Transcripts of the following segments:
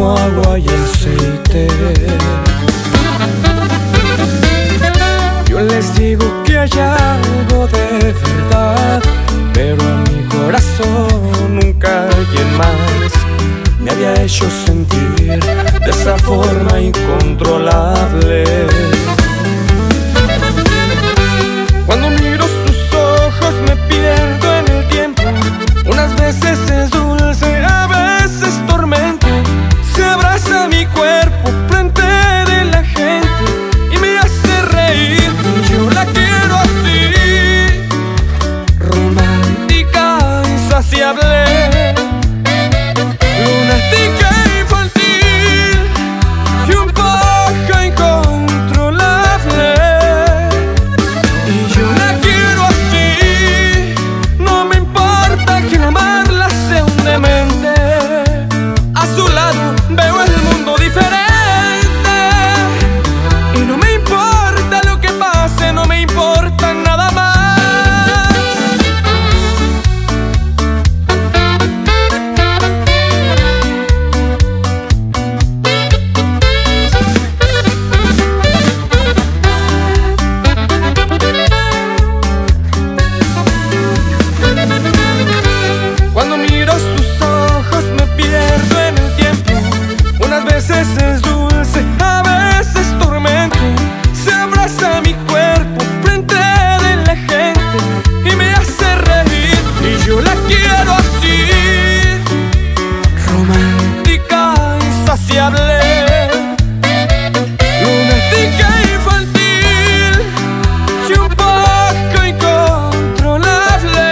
como agua y aceite. Yo les digo que hay algo de verdad, pero en mi corazón nunca alguien más me había hecho sentir de esa forma incontrolable. Cuando miro sus ojos me pierdo en el tiempo. Unas veces es dulce, a veces tormento. Se abraza mi cuerpo frente de la gente y me hace reír. Y yo la quiero así, romántica, insaciable, lunática, infantil y un poco incontrolable. Y yo la quiero así, no me importa que amarla sea un demente. A su lado veo el mundo diferente y no me importa lo que pase, no me importa nada más. Cuando miro sus ojos me pierdo en el tiempo. Unas veces es dulce, a veces tormento. Se abraza mi cuerpo frente de la gente y me hace reír. Y yo la quiero así, romántica, insaciable, lunática, infantil y un poco incontrolable.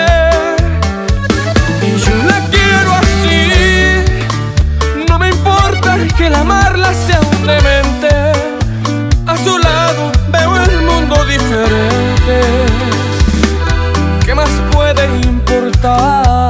Y yo la quiero así, no me importa que el amarla sea un demente. A su lado veo el mundo diferente. ¿Qué más puede importar?